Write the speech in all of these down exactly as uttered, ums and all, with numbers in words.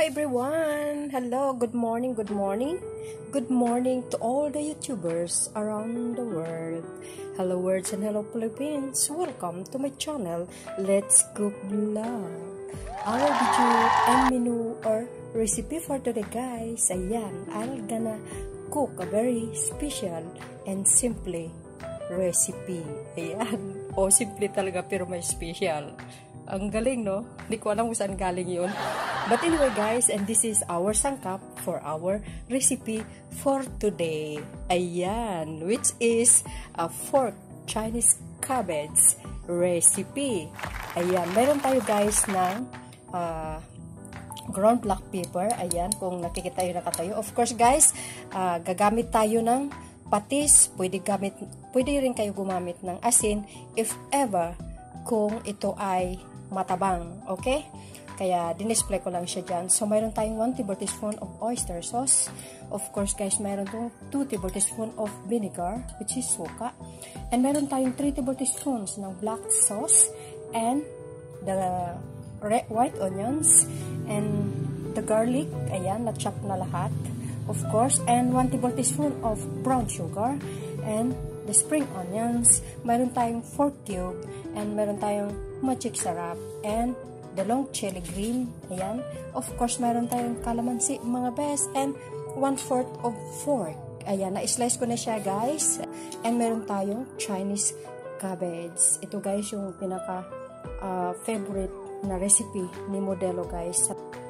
everyone! Hello, good morning, good morning. Good morning to all the YouTubers around the world. Hello words and hello Philippines. Welcome to my channel, Let's Cook Vlog. Our video and menu or recipe for today, guys. Ayan, I'm gonna cook a very special and simple recipe. Ayan, o oh, simple talaga pero may special. Ang galing, no? Hindi ko alam kung saan galing yun. But anyway, guys, and this is our sangkap for our recipe for today. Ayan, which is a pork Chinese cabbage recipe. Ayan, meron tayo, guys, ng uh, ground black pepper. Ayan, kung nakikita yun nakatayo. Of course, guys, uh, gagamit tayo ng patis. Pwede, gamit, pwede rin kayo gumamit ng asin if ever kung ito ay matabang, okay? Kaya dinisplay ko lang siya dyan. So mayroon tayong one tablespoon of oyster sauce. Of course, guys, mayroon tong two tablespoon of vinegar, which is suka. And mayroon tayong three tablespoons ng black sauce and the red white onions and the garlic. Ayan, na-chop na lahat. Of course, and one tablespoon of brown sugar and the spring onions. Mayroon tayong four cube and mayroon tayong magic sarap and the long chili green. Ayan. Of course, mayroon tayong calamansi, mga best, and one-fourth of fork. Ayan, na-slice ko na siya, guys. And meron tayong Chinese cabbage. Ito, guys, yung pinaka uh, favorite na recipe ni Modelo, guys.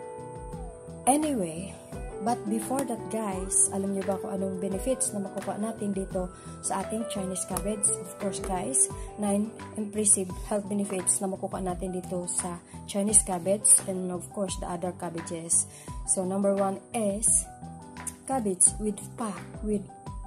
Anyway, but before that, guys, alam niyo ba kung anong benefits na makukuha natin dito sa ating Chinese cabbage? Of course, guys, nine impressive health benefits na makukuha natin dito sa Chinese cabbage and of course the other cabbages. So number one is cabbage with packed with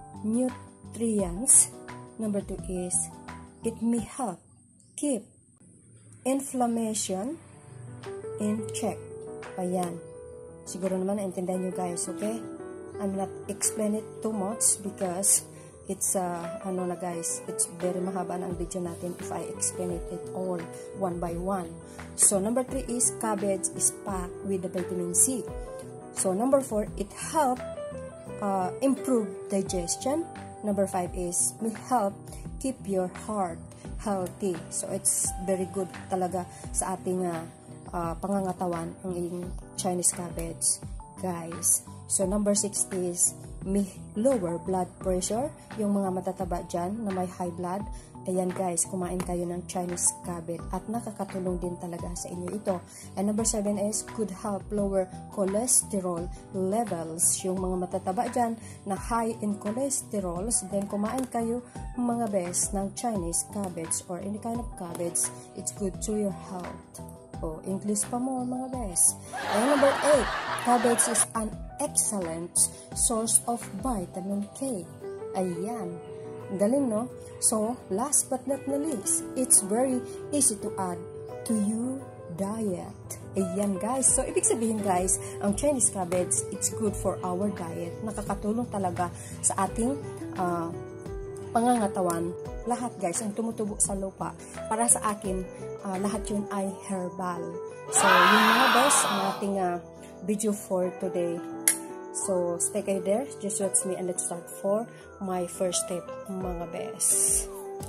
nutrients. Number two is it may help keep inflammation in check. Ayan. Siguro naman naintindihan nyo, guys, okay? I'm not explain it too much because it's, uh, ano na, guys, it's very mahaba na ang video natin if I explain it, it all one by one. So, number three is cabbage is packed with the vitamin C. So, number four, it help uh, improve digestion. Number five is may help keep your heart healthy. So, it's very good talaga sa ating uh, Uh, pangangatawan ang Chinese cabbage, guys. So number six is may lower blood pressure, yung mga matataba dyan na may high blood. Ayan, guys, kumain kayo ng Chinese cabbage at nakakatulong din talaga sa inyo ito. And number seven is could help lower cholesterol levels, yung mga matataba dyan na high in cholesterol. Then kumain kayo mga best ng Chinese cabbage or any kind of cabbage. It's good to your health. Oh, English pa mo, mga best. And number eight, cabbage is an excellent source of vitamin K. Ayan. Galing, no? So, last but not the least, it's very easy to add to your diet. Ayan, guys. So, ibig sabihin, guys, ang Chinese cabbage, it's good for our diet. Nakakatulong talaga sa ating uh, pangangatawan. Lahat, guys, ang tumutubo sa lupa. Para sa akin, uh, lahat yun ay herbal. So, yun mga best ang ating uh, video for today. So, stay kayo there. Just watch me and let's start for my first step, mga best.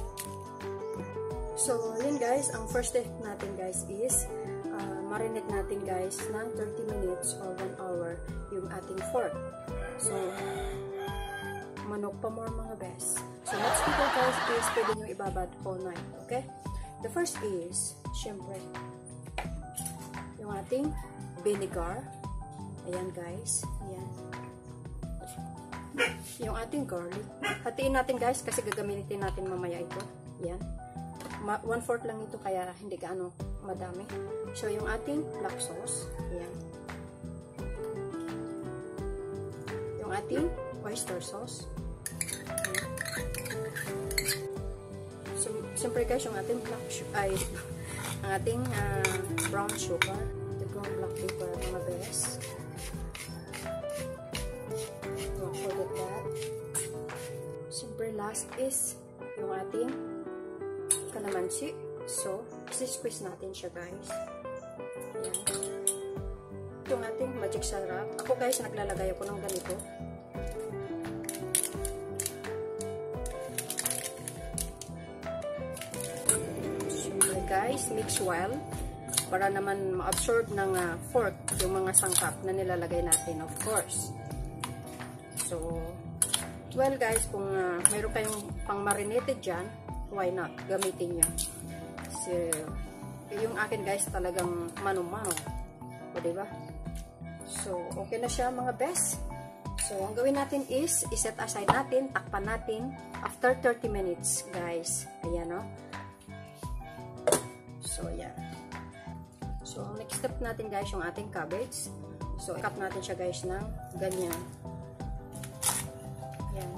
So, yun, guys. Ang first step natin, guys, is uh, marinate natin, guys, ng thirty minutes or one hour yung ating pork. So, manok pa more, mga best. So, next video, guys, is pwede nyo ibabad all night, okay? The first is, syempre, yung ating vinegar. Ayan, guys. Ayan. Yung ating garlic. Hatiin natin, guys, kasi gagamitin natin mamaya ito. Ayan. One-fourth lang ito, kaya hindi gaano madami. So, yung ating black sauce. Ayan. Yung ating oyster sauce. Ayan. So, siyempre, guys, yung ating black sugar, ay, ang ating uh, brown sugar. The brown black pepper, mga best. Don't forget that. Siyempre, last is yung ating calamansi. So, squeeze natin siya, guys. Ayan. yung ating magic sarap. Ako guys, naglalagay ako ng ganito. So guys, mix well para naman ma-absorb ng uh, fork yung mga sangkap na nilalagay natin, of course. So, well guys, kung uh, mayroon kayong pang marinated dyan, why not? Gamitin nyo. So, yung akin guys, talagang mano-mano. O, diba? So, okay na siya mga best. So, ang gawin natin is, iset aside natin, takpan natin after thirty minutes, guys. Ayan, no? So, ayan. So, next step natin guys, yung ating cabbage. So, i-cut natin siya guys ng ganyan. Ayan.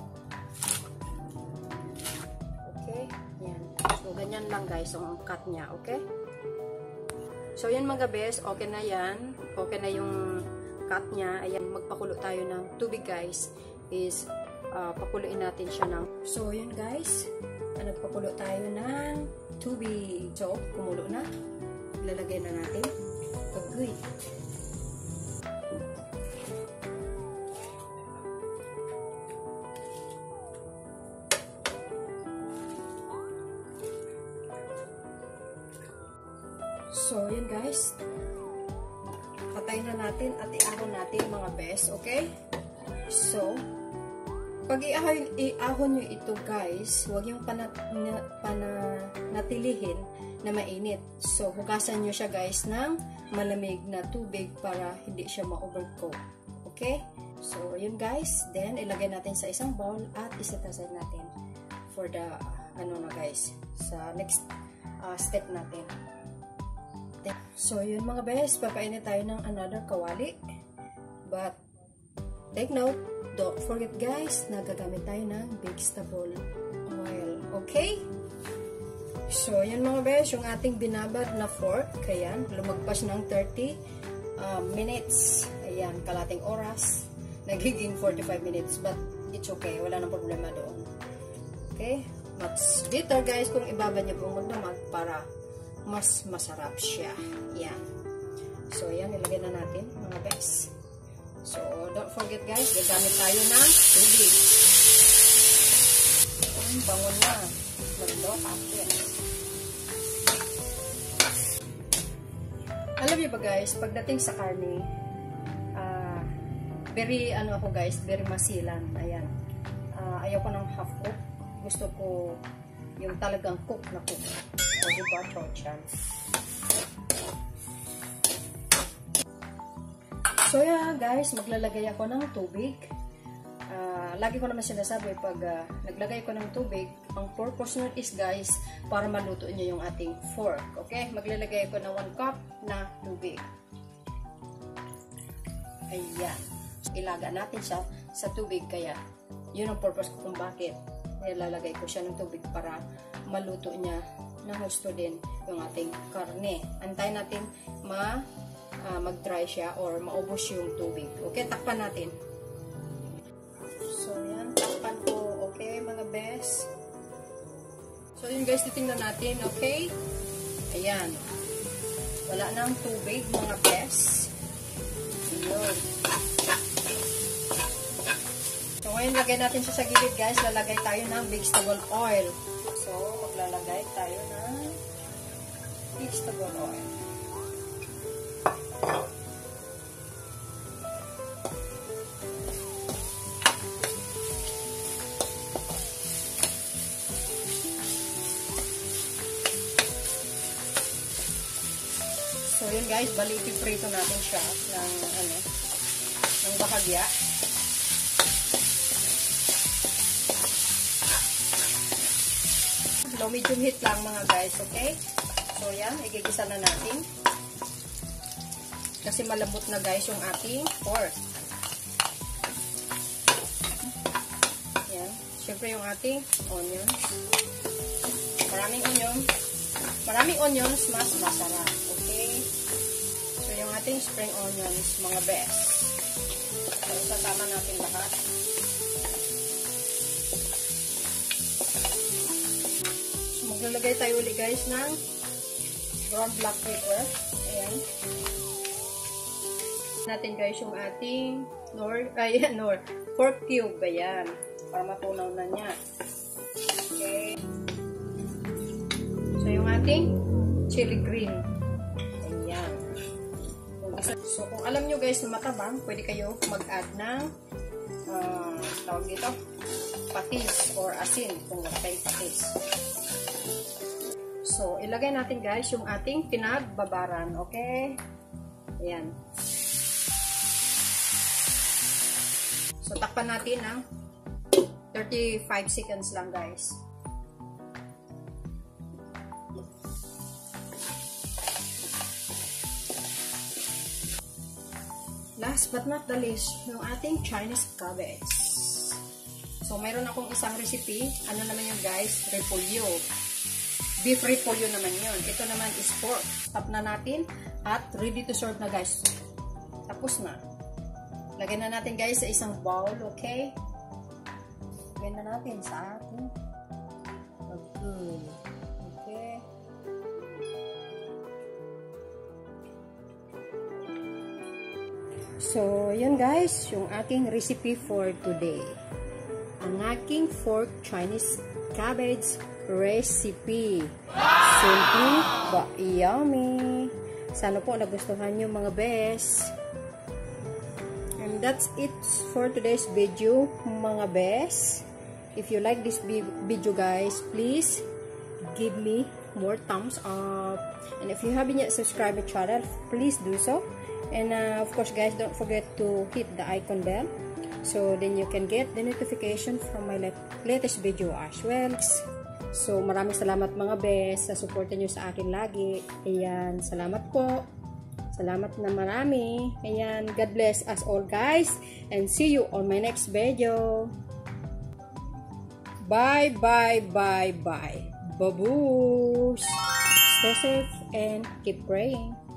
Okay? Ayan. So, ganyan lang guys, yung cut niya. Okay? So, yan mga best. Okay na yan. Okay na yung cut niya. Ayan, magpakulo tayo ng tubig guys. Is, uh, pakuluin natin siya ng... So, yun guys. Nagpakulo tayo ng tubig. So, kumulo na. Lalagay na natin. Agoy. So, yun guys. Patayin na natin at iahon natin mga best. Okay? So, pag iahon, iahon nyo ito guys, huwag yung panat, na, panatilihin na mainit. So, hugasan nyo siya guys ng malamig na tubig para hindi siya ma-overcook. Okay? So, yun guys. Then, ilagay natin sa isang bowl at iset aside natin for the, ano na guys, sa next uh, step natin. Then, so, yun mga best. Papainit tayo ng another kawali. But, take note, don't forget guys, nagagamit tayo ng vegetable oil. Okay? So, yan mga bes, yung ating binabad na fork, ayan, lumagpas ng thirty uh, minutes. Ayan, kalating oras. Nagiging forty-five minutes, but it's okay. Wala nang problema doon. Okay? Much better guys kung ibabad niyo po magdamag para mas masarap siya. Ayan. So, ayan, ilagay na natin mga bes. So, don't forget guys, gagamit tayo ng tubig. Ang bangon na. Mando, kapit. Alam niyo ba guys, pagdating sa karne, uh, very, ano ako guys, very masilan. Ayan. Uh, ayaw ko ng half cook. Gusto ko yung talagang cook na cook. O, diba? Chochan. So, yeah, guys, maglalagay ako ng tubig. Uh, lagi ko naman sinasabi, pag uh, naglagay ko ng tubig, ang purpose nun is, guys, para maluto niyo yung ating fork. Okay? Maglalagay ako ng one cup na tubig. Ayan. Ilaga natin siya sa tubig, kaya yun ang purpose ko kung bakit nilalagay ko siya ng tubig para maluto niya na husto din yung ating karne. Antayin natin ma Uh, mag-dry siya or maubos yung tubig. Okay, takpan natin. So, yan. Takpan ko. Okay, mga best. So, yun guys, titingnan natin. Okay? Ayan. Wala nang tubig, mga best. Yun. So, ngayon, lagay natin siya sa gilid, guys. Lalagay tayo ng vegetable oil. So, maglalagay tayo ng vegetable oil. So, yun guys, bali ipiprito natin siya ng, ano, ng bahagya. Low medium heat lang mga guys, okay? So, yan, igigisa na natin. Kasi malambot na guys yung ating pork. Yan. Siyempre yung ating onions. Maraming onions. Maraming onions, mas masarap. Okay? So, yung ating spring onions, mga best. So, isasama natin lahat. So, maglalagay tayo ulit guys ng ground black pepper. Ayan. Natin guys yung ating nor, ay, nor, pork cube. Ayan. Para matunaw na niya. Okay. So, yung ating chili green. Ayan. So, kung alam nyo guys na matabang, pwede kayo mag-add ng uh, tawag dito, patis or asin kung wala tayong patis. So, ilagay natin guys yung ating pinagbabaran. Okay? Ayan. So, takpan natin ng thirty-five seconds lang guys. Last but not the least, yung ating Chinese cabbage. So, mayroon akong isang recipe. Ano naman yun guys? Repolyo. Beef repolyo naman yun. Ito naman is pork. Tap na natin at ready to serve na guys. Tapos na. Lagyan na natin guys sa isang bowl, okay? Lagyan na natin sa ating okay. Okay. So, yun guys, yung aking recipe for today. Ang aking pork Chinese cabbage recipe. Simple but yummy. Sana po nagustuhan nyo mga best. And that's it for today's video mga best. If you like this video guys, please give me more thumbs up. And if you haven't yet subscribed my channel, please do so. And uh, of course guys, don't forget to hit the icon bell so then you can get the notification from my latest video as well. So maraming salamat mga best sa suporta nyo sa akin lagi. Ayan, salamat po. Salamat na marami. Ayan, God bless us all guys. And see you on my next video. Bye, bye, bye, bye. Babush! Stay safe and keep praying.